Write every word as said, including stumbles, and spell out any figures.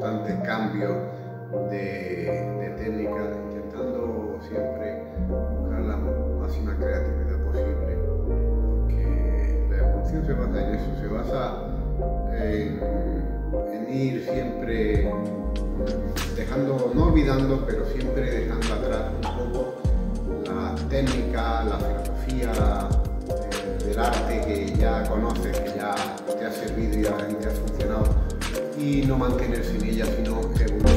constantes cambios de, de técnica, intentando siempre buscar la máxima creatividad posible, porque la evolución se basa en eso, se basa en, en ir siempre dejando, no olvidando, pero siempre dejando atrás un poco la técnica, la filosofía eh, del arte que ya conoces, que ya te ha servido y ha, y te ha funcionado, y no mantenerse en ella, sino evolucionar.